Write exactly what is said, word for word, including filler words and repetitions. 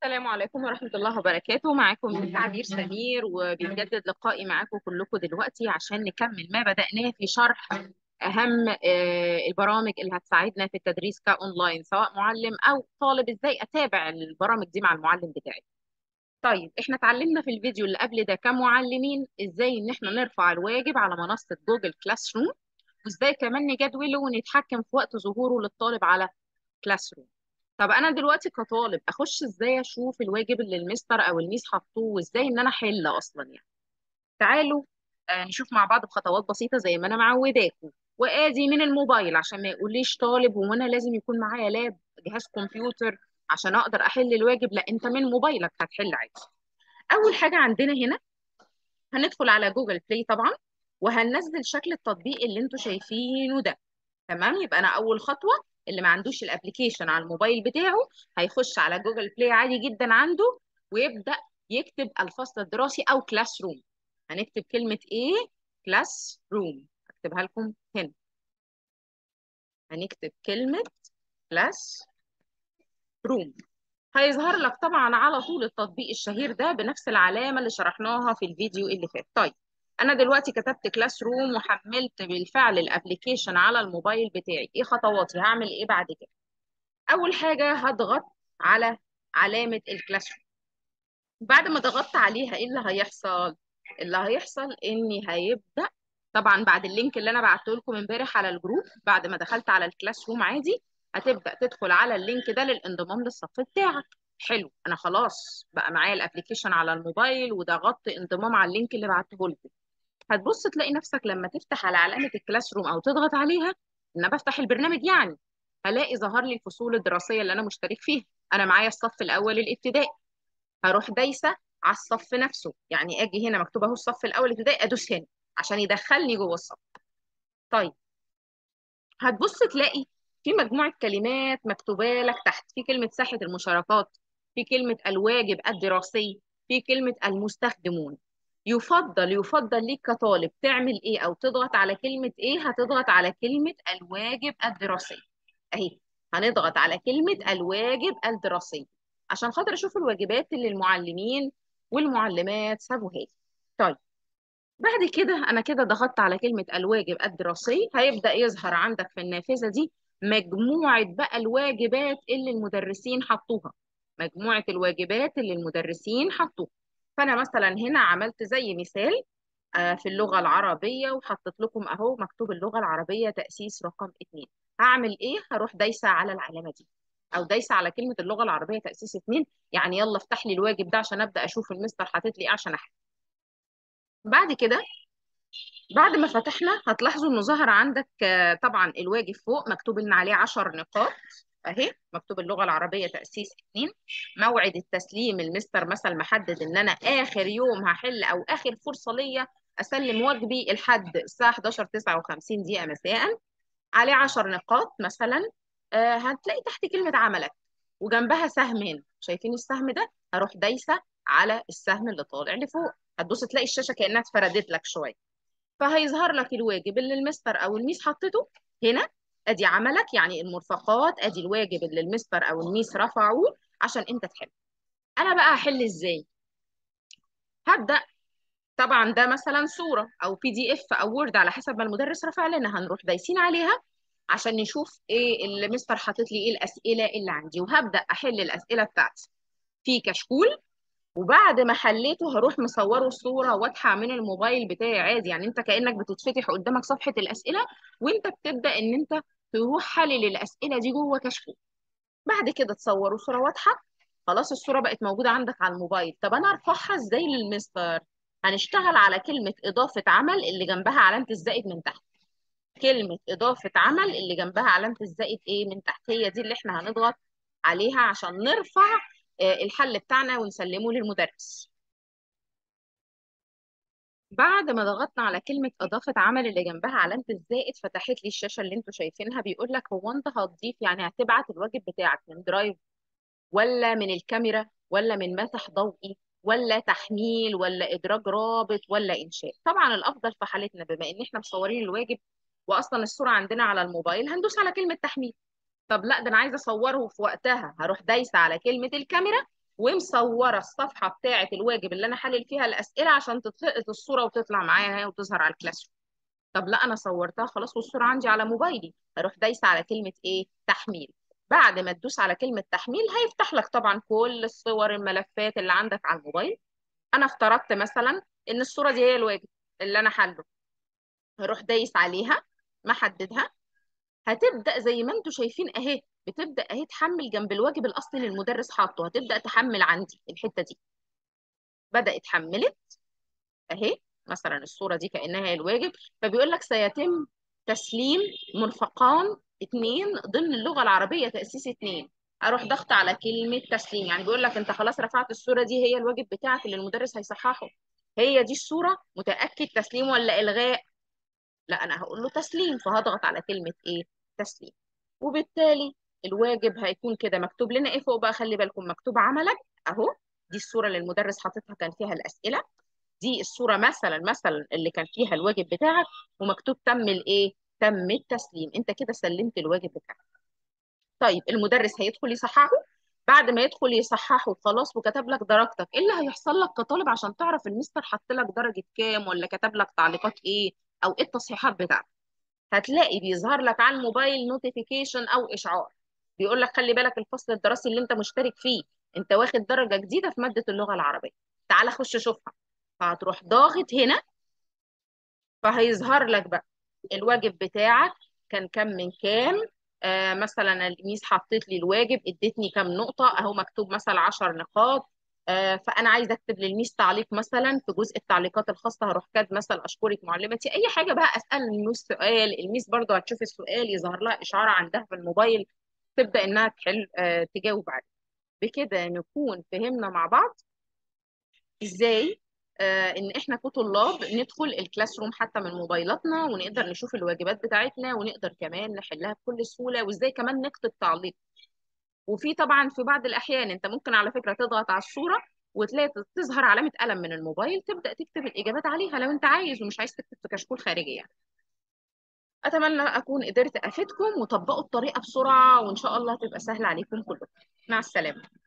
السلام عليكم ورحمة الله وبركاته. معاكم من عبير سمير، وبيتجدد لقائي معاكم كلكم دلوقتي عشان نكمل ما بدأناه في شرح أهم آه، البرامج اللي هتساعدنا في التدريس كأونلاين، سواء معلم أو طالب. إزاي أتابع البرامج دي مع المعلم بتاعي؟ طيب، إحنا اتعلمنا في الفيديو اللي قبل ده كمعلمين إزاي إن إحنا نرفع الواجب على منصة جوجل كلاس روم، وإزاي كمان نجدوله ونتحكم في وقت ظهوره للطالب على كلاس روم. طب انا دلوقتي كطالب اخش ازاي اشوف الواجب اللي المستر او الميس حطوه، وازاي ان انا احل اصلا يعني؟ تعالوا آه، نشوف مع بعض بخطوات بسيطه زي ما انا معوداكم. وادي من الموبايل عشان ما يقوليش طالب وانا لازم يكون معايا لاب جهاز كمبيوتر عشان اقدر احل الواجب. لا، انت من موبايلك هتحل عادي. اول حاجه عندنا هنا هندخل على جوجل بلاي طبعا، وهننزل شكل التطبيق اللي انتوا شايفينه ده. تمام، يبقى انا اول خطوه، اللي ما عندوش الابليكيشن على الموبايل بتاعه هيخش على جوجل بلاي عادي جدا عنده، ويبدا يكتب الفصل الدراسي او كلاس روم. هنكتب كلمه ايه؟ كلاس روم. هكتبها لكم هنا. هنكتب كلمه كلاس روم. هيظهر لك طبعا على طول التطبيق الشهير ده بنفس العلامه اللي شرحناها في الفيديو اللي فات. طيب، انا دلوقتي كتبت كلاس روم وحملت بالفعل الابليكيشن على الموبايل بتاعي. ايه خطواتي؟ هعمل ايه بعد كده؟ اول حاجه هضغط على علامه الكلاس روم. بعد ما ضغطت عليها ايه اللي هيحصل؟ اللي هيحصل اني هيبدا طبعا بعد اللينك اللي انا بعته لكم امبارح على الجروب، بعد ما دخلت على الكلاس روم عادي هتبدا تدخل على اللينك ده للانضمام للصف بتاعك. حلو، انا خلاص بقى معايا الابليكيشن على الموبايل وضغطت انضمام على اللينك اللي بعته لكم. هتبص تلاقي نفسك لما تفتح على علامه الكلاس روم او تضغط عليها، ان انا بفتح البرنامج يعني، هلاقي ظهر لي الفصول الدراسيه اللي انا مشترك فيها. انا معايا الصف الاول الابتدائي، هروح دايسه على الصف نفسه. يعني اجي هنا مكتوب اهو الصف الاول الابتدائي، ادوس هنا عشان يدخلني جوه الصف. طيب، هتبص تلاقي في مجموعه كلمات مكتوبه لك تحت، في كلمه ساحه المشاركات، في كلمه الواجب الدراسي، في كلمه المستخدمون. يفضل يفضل ليك كطالب تعمل ايه او تضغط على كلمه ايه؟ هتضغط على كلمه الواجب الدراسي اهي. هنضغط على كلمه الواجب الدراسي عشان خاطر اشوف الواجبات اللي المعلمين والمعلمات سابوها لي. طيب، بعد كده انا كده ضغطت على كلمة الواجب الدراسي، هيبدأ يظهر عندك في النافذة دي مجموعة بقى الواجبات اللي المدرسين حطوها. مجموعة الواجبات اللي المدرسين حطوها. فانا مثلا هنا عملت زي مثال آه، في اللغة العربية، وحطيت لكم اهو مكتوب اللغة العربية تأسيس رقم اتنين. هعمل ايه؟ هروح دايسة على العلامة دي، او دايسة على كلمة اللغة العربية تأسيس اتنين. يعني يلا افتح لي الواجب ده عشان ابدأ اشوف المستر حاطط لي ايه عشان احل. بعد كده، بعد ما فتحنا هتلاحظوا انه ظهر عندك آه، طبعا الواجب فوق مكتوب ان عليه عشر نقاط اهي، مكتوب اللغه العربيه تاسيس اتنين. موعد التسليم المستر مثلا محدد ان انا اخر يوم هحل او اخر فرصه ليا اسلم واجبي لحد الساعه حداشر تسعة وخمسين دقيقه مساء. عليه عشر نقاط مثلا. آه، هتلاقي تحت كلمه عملك وجنبها سهمين. شايفين السهم ده؟ هروح دايسه على السهم اللي طالع لفوق. هتبص تلاقي الشاشه كانها اتفردت لك شويه، فهيظهر لك الواجب اللي المستر او الميس حطته هنا. ادي عملك يعني المرفقات، ادي الواجب اللي المستر او الميس رفعوه عشان انت تحل. انا بقى هحل ازاي؟ هبدا طبعا ده مثلا صوره او بي دي اف او وورد على حسب ما المدرس رفع لنا، هنروح دايسين عليها عشان نشوف ايه اللي المستر حاطط لي، ايه الاسئله اللي عندي، وهبدا احل الاسئله بتاعتي في كشكول. وبعد ما حليته هروح مصوره الصورة واضحة من الموبايل بتاعي عادي. يعني انت كأنك بتتفتح قدامك صفحة الأسئلة، وانت بتبدأ ان انت تروح حلل الأسئلة دي جوه كشكول. بعد كده تصوروا صورة واضحة. خلاص الصورة بقت موجودة عندك على الموبايل. طب انا ارفعها ازاي للمستر؟ هنشتغل على كلمة إضافة عمل اللي جنبها علامة الزائد من تحت. كلمة إضافة عمل اللي جنبها علامة الزائد ايه من تحت، هي دي اللي احنا هنضغط عليها عشان نرفع آه، الحل بتاعنا ونسلمه للمدرس. بعد ما ضغطنا على كلمة إضافة عمل اللي جنبها علامة الزائد، فتحت لي الشاشة اللي انتوا شايفينها. بيقول لك هو انت هتضيف يعني هتبعت الواجب بتاعك من درايف، ولا من الكاميرا، ولا من مسح ضوئي، ولا تحميل، ولا إدراج رابط، ولا إنشاء؟ طبعا الأفضل في حالتنا بما إن احنا مصورين الواجب وأصلا الصورة عندنا على الموبايل هندوس على كلمة تحميل. طب لا، ده أنا عايزة أصوره في وقتها، هروح دايسة على كلمة الكاميرا ومصوره الصفحه بتاعه الواجب اللي انا حلل فيها الاسئله عشان تتلقط الصوره وتطلع معايا وتظهر على الكلاس. طب لا، انا صورتها خلاص والصوره عندي على موبايلي، اروح دايسه على كلمه ايه؟ تحميل. بعد ما تدوس على كلمه تحميل هيفتح لك طبعا كل الصور الملفات اللي عندك على الموبايل. انا افترضت مثلا ان الصوره دي هي الواجب اللي انا حله، هروح دايس عليها محددها. هتبدا زي ما انتم شايفين اهي، بتبدا اهي تحمل جنب الواجب الاصلي اللي المدرس حاطه، هتبدا تحمل عندي الحته دي. بدات حملت اهي، مثلا الصوره دي كانها هي الواجب. فبيقول لك سيتم تسليم مرفقان اتنين ضمن اللغه العربيه تاسيس اتنين. اروح ضغط على كلمه تسليم، يعني بيقول لك انت خلاص رفعت الصوره دي هي الواجب بتاعك اللي المدرس هيصححه، هي دي الصوره، متاكد تسليم ولا الغاء؟ لا، انا هقول له تسليم، فهضغط على كلمه ايه؟ تسليم. وبالتالي الواجب هيكون كده مكتوب لنا ايه فوق بقى، خلي بالكم مكتوب عملك اهو. دي الصوره اللي المدرس حاططها كان فيها الاسئله، دي الصوره مثلا مثلا اللي كان فيها الواجب بتاعك، ومكتوب تم الايه؟ تم التسليم. انت كده سلمت الواجب بتاعك. طيب المدرس هيدخل يصححه. بعد ما يدخل يصححه خلاص وكتب لك درجتك، ايه اللي هيحصل لك كطالب عشان تعرف المستر حط لك درجه كام ولا كتب لك تعليقات ايه او ايه التصحيحات بتاعتك؟ هتلاقي بيظهر لك على الموبايل نوتيفيكيشن او اشعار، بيقول لك خلي بالك الفصل الدراسي اللي انت مشترك فيه انت واخد درجه جديده في ماده اللغه العربيه، تعال خش شوفها. فهتروح ضاغط هنا، فهيظهر لك بقى الواجب بتاعك كان كام من كام. آه مثلا الميس حطيت لي الواجب ادتني كام نقطة اهو، مكتوب مثلا عشر نقاط. آه فانا عايزه اكتب للميس تعليق مثلا في جزء التعليقات الخاصه، هروح كاتب مثلا اشكرك معلمتي، اي حاجه بقى، اسال الميس سؤال، الميس برضو هتشوف السؤال يظهر لها اشعار عندها في الموبايل، تبدا انها تحل آه تجاوب عليه. بكده نكون فهمنا مع بعض ازاي آه ان احنا كطلاب ندخل الكلاس روم حتى من موبايلاتنا، ونقدر نشوف الواجبات بتاعتنا، ونقدر كمان نحلها بكل سهولة، وازاي كمان نكتب تعليق. وفي طبعا في بعض الاحيان انت ممكن على فكرة تضغط على الصورة وتلاقي تظهر علامة قلم من الموبايل، تبدأ تكتب الإجابات عليها لو انت عايز ومش عايز تكتب في كشكول خارجي يعني. أتمنى أكون قدرت أفيدكم، وطبقوا الطريقة بسرعة وإن شاء الله تبقى سهلة عليكم كلكم. مع السلامة.